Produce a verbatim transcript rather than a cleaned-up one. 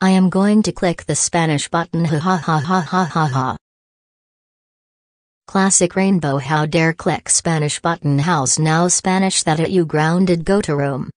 I am going to click the Spanish button, ha ha ha ha ha ha ha. Classic rainbow, how dare click Spanish button, how's now Spanish that at you grounded, go to room.